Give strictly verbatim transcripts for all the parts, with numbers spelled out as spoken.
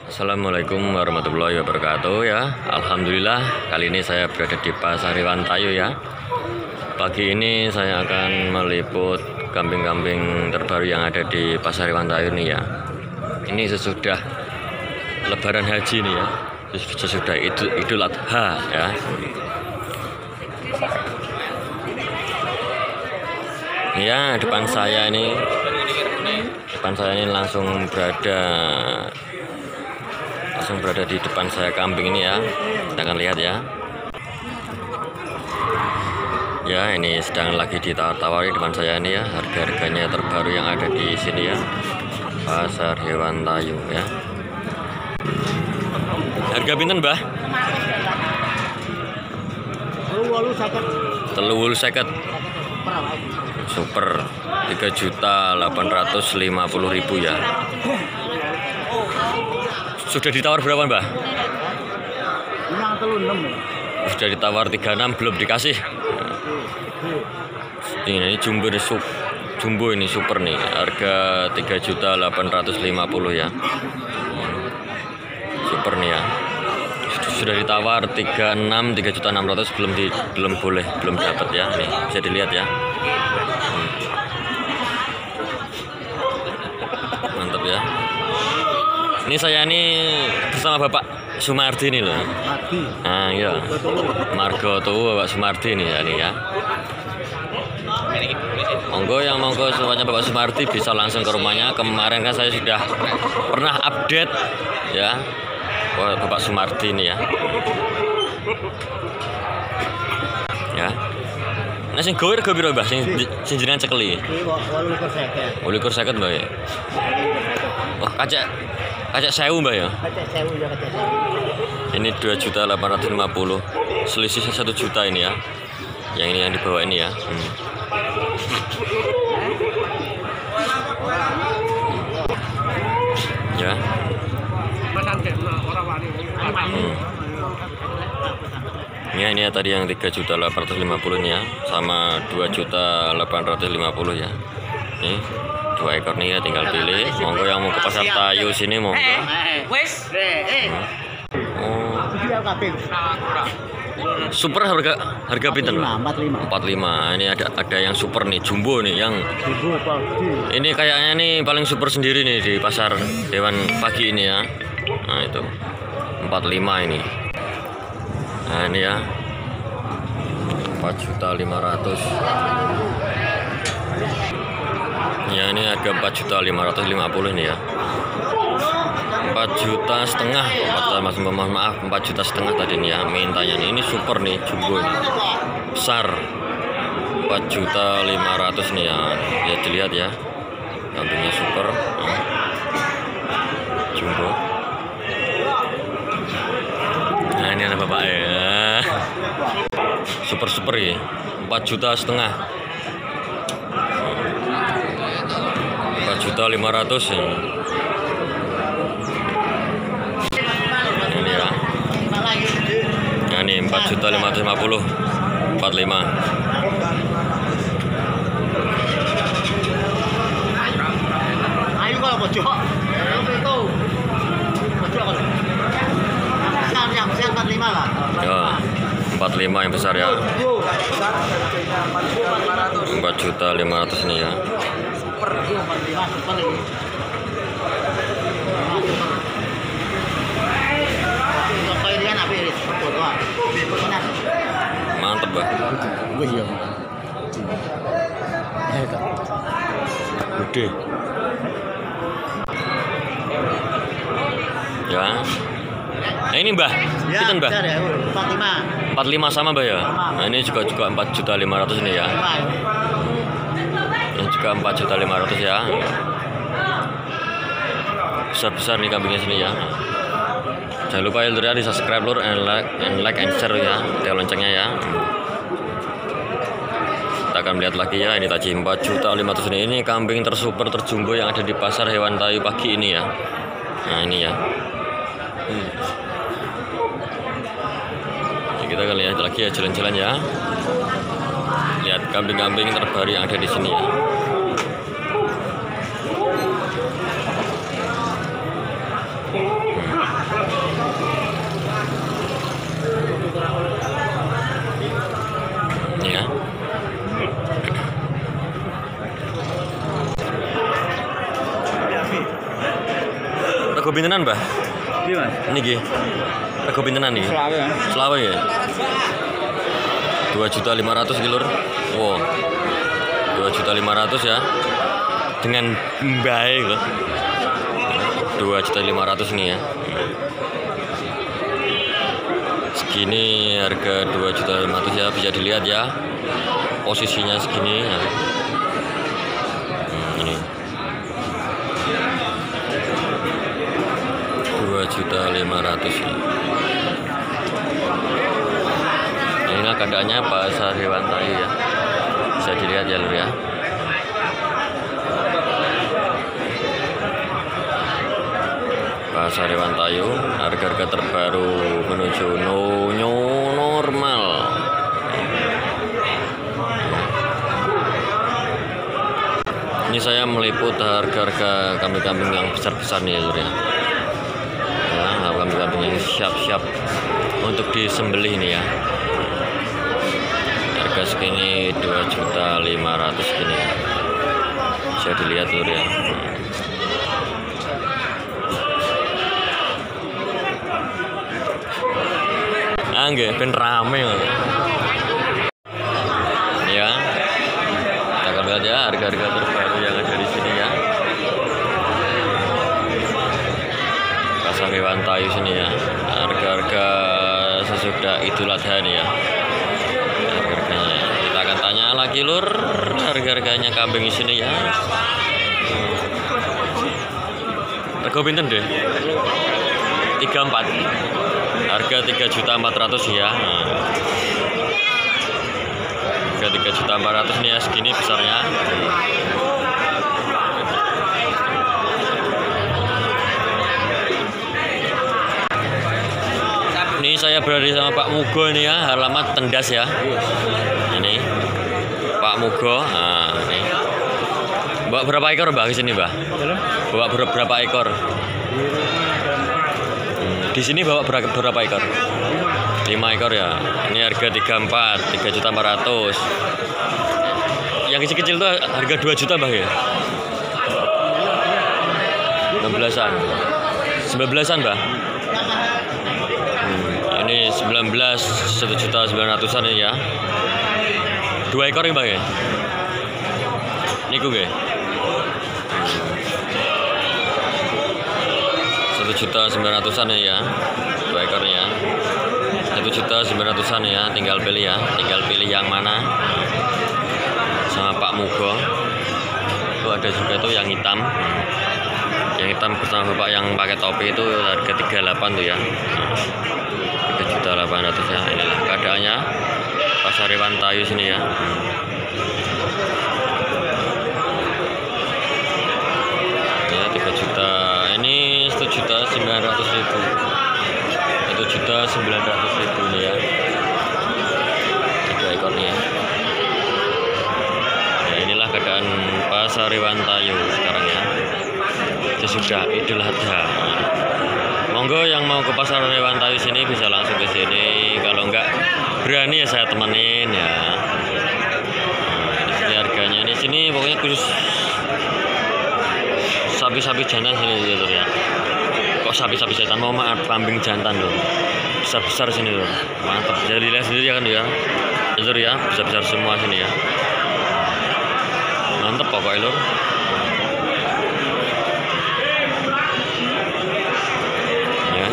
Assalamualaikum warahmatullahi wabarakatuh ya. Alhamdulillah kali ini saya berada di Pasar Hewan Tayu ya. Pagi ini saya akan meliput kambing-kambing terbaru yang ada di Pasar Hewan Tayu nih ya. Ini sesudah Lebaran Haji nih ya, sesudah Idul, Idul Adha ya. Ya, depan saya ini depan saya ini langsung berada langsung berada di depan saya kambing ini ya. Kita akan lihat ya. Ya, ini sedang lagi ditawar-tawari depan saya ini ya, harga-harganya terbaru yang ada di sini ya. Pasar Hewan Tayu ya. Harga pinten, Mbah? Telu wolu seket. Super tiga juta delapan ratus lima puluh ribu ya. Sudah ditawar berapa, Mbah? Sudah ditawar tiga puluh enam, belum dikasih. Ini, ini jumbo ini sup, jumbo ini super nih, harga tiga juta delapan ratus lima puluh ya. Super nih ya. Sudah ditawar tiga puluh enam, tiga juta enam ratus, belum di belum boleh, belum dapat ya. Nih, bisa dilihat ya. Mantap ya. Ini saya ini bersama Bapak Sumardi nih loh. Nah, iya. Margo tuh Bapak Sumardi nih ya, nih ya. Monggo yang monggo semuanya Bapak Sumardi bisa langsung ke rumahnya. Kemarin kan saya sudah pernah update ya. Wah, Bapak Sumardi ini ya. Ya. Nah, sing gower go piro, Mbah? Sing sing jenengan cekeli. delapan puluh seket, Mbah ya. Oh, kacek kacek sewu, Mbah ya. Kacek sewu ya, kacek sewu. Ini dua juta delapan ratus lima puluh. Selisihnya satu juta ini ya. Yang ini yang di bawah ini ya. Hmm. Ya. Hmm. Ya, ini ya tadi yang tiga juta delapan ratus lima puluh nya sama dua juta delapan ratus lima puluh ya. Nih, dua ekor nih ya, tinggal pilih. Monggo yang mau ke Pasar Tayu sini monggo. Oh. Super harga harga pinten, Pak? empat puluh lima. Ini ada ada yang super nih, jumbo nih yang ini kayaknya nih paling super sendiri nih di Pasar Hewan pagi ini ya. Nah, itu empat puluh lima ini. Nah, ini ya empat juta lima ratus. Ya, ini harga empat juta lima ratus lima puluh ini ya. empat juta setengah. Mas, maaf, empat juta setengah tadi nih ya mintanya nih. Ini super nih, jumbo nih. Besar. empat juta lima ratus nih ya. Ya dilihat ya. Kambingnya super. Nah. Jumbo. Nah, ini ada Bapak ya. Super-super ya. empat juta setengah. empat juta lima ratus ya. Ini ya. Nah, ini empat juta lima ratus lima puluh. empat puluh lima. Ayo kalau pojok. Itu. Pojok kalau. Yang besar empat puluh lima lah. Ya, empat puluh lima yang besar ya. empat juta lima ratus nih ya. Super empat puluh lima super ini. Mantap, Bang. Gede. Ya. Nah, ini Mbah, ya, kita Mbah. Ya, empat puluh lima. empat puluh lima sama Mbah ya. Nah, ini juga juga empat juta lima ratus ini ya. Ini juga empat juta lima ratus ya. Besar-besar nih kambingnya sini ya. Jangan lupa ya di subscribe lur, and like and like and share ya. Tekan loncengnya ya. Kita akan lihat lagi ya. Ini tadi empat juta lima ratus ini. Ini kambing tersuper terjumbo yang ada di Pasar Hewan Tayu pagi ini ya. Nah, ini ya. Hmm. Kita akan lihat lagi ya, jalan-jalan ya. Lihat kambing-kambing terbaru yang ada di sini ya. Hmm. Rego pintenan, Mbah? Iya, Mas. Niki. Rego pintenan niki? Selawe, Mas. Selawe ya? dua juta lima ratus ribu lur. Wow. dua juta lima ratus ribu ya. Dengan baik loh. dua juta lima ratus ribu nih ya. Segini harga dua juta lima ratus ribu ya, bisa dilihat ya. Posisinya segini ya. Hmm, ini. dua juta lima ratus ribu. Inilah keadaannya pasar hewan tayu ya. Bisa dilihat ya lur ya. Pasar hewan tayu, harga-harga terbaru menuju no, new normal. Ini saya meliput harga-harga kambing-kambing yang besar-besar nih lur ya. Nah, kambing-kambing yang siap-siap untuk disembelih nih ya. Harga segini dua juta lima ratus ribu gini. Bisa dilihat lur ya. Angge ben rame ya. Kita akan lihat ya harga-harga terbaru yang ada di sini ya. Pasar hewan tayu sini ya. Harga-harga sesudah Idul Adha nih ya. Harga-harganya. Kita akan tanya lagi lur harga-harganya kambing di sini ya. Rego pinten deh? tiga puluh empat. Harga tiga juta empat ratus ribu ya. Nah. Harga tiga juta empat ratus ribu nih ya, segini besarnya. Ini saya berada sama Pak Mugo ini ya, alamat Tendas ya. Ini Pak Mugo. Nah, ini. Bawa berapa ekor Mbak ke sini, Mbak? Bawa berapa ekor? Di sini bawa berapa, berapa ekor? lima ekor ya. Ini harga tiga puluh empat, tiga juta empat ratus. Yang kecil-kecil itu harga dua juta, Bah ya? enam belasan. sembilan belasan, Bah. Hmm, ini sembilan belas, satu juta sembilan ratusan ya. Dua ekor ya, Bah ya? Niku ya? satu juta sembilan ratusan ya, dua ekornya. satu juta sembilan ratusan ya, tinggal pilih ya, tinggal pilih yang mana. Sama Pak Mugo. Itu ada juga tuh yang hitam. Yang hitam bersama Bapak yang pakai topi itu harga tiga puluh delapan tuh ya. tiga juta delapan ratus ya. Inilah keadaannya pasar hewan tayu sini ya. Ya tiga juta. Ini satu juta sembilan ratus ribu. satu juta sembilan ratus ribu nih ya. Tiga ekornya. Ya inilah keadaan pasar hewan tayu sekarang ya. Sesudah Idul Adha. Monggo yang mau ke pasar hewan tayu sini bisa langsung ke sini. Kalau enggak berani ya saya temenin ya. Nah, di sini harganya ini sini pokoknya khusus sapi-sapi jantan sini lur ya. Kok sapi-sapi jantan, mau maaf kambing jantan loh. Besar-besar sini loh. Mantap. Jadi lihat sendiri ya kan ya. Lur ya, besar-besar semua sini ya. Mantap pokoknya lur. Ya.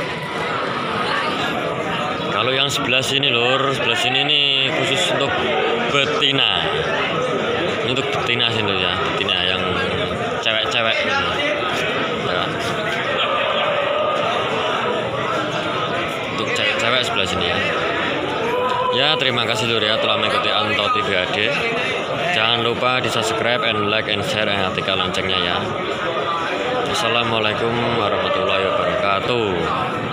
Kalau yang sebelah sini lur, sebelah sini nih khusus untuk betina. Ini untuk betina sini lur ya, betina yang cewek-cewek gitu. Ya. Untuk cewek-cewek sebelah sini ya. Ya terima kasih lur ya telah mengikuti Anto T V H D. Jangan lupa di subscribe and like and share dan aktifkan loncengnya ya. Assalamualaikum warahmatullahi wabarakatuh.